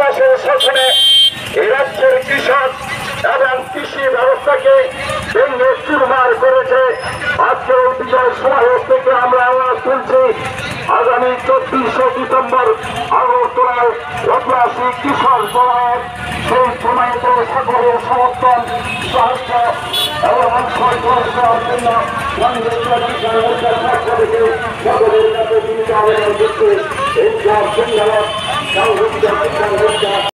সন্ত্রাসের শাসনে এই রাজ্যের কৃষক এবং কৃষি ব্যবস্থাকে ভেঙে চুরমার করেছে। আজকে বিজয় সমাবেশ থেকে আমরা আওয়াজ তুলছি, আগামী 24শে ডিসেম্বর আগরতলায় অগ্রাসী কৃষক জমায়েত, সেই জমায়েতে সকলের সমর্থন সাহায্য এবং অংশগ্রহণ করার জন্য সকলের কাছে আবেদন করছে। এই ধন্যবাদ।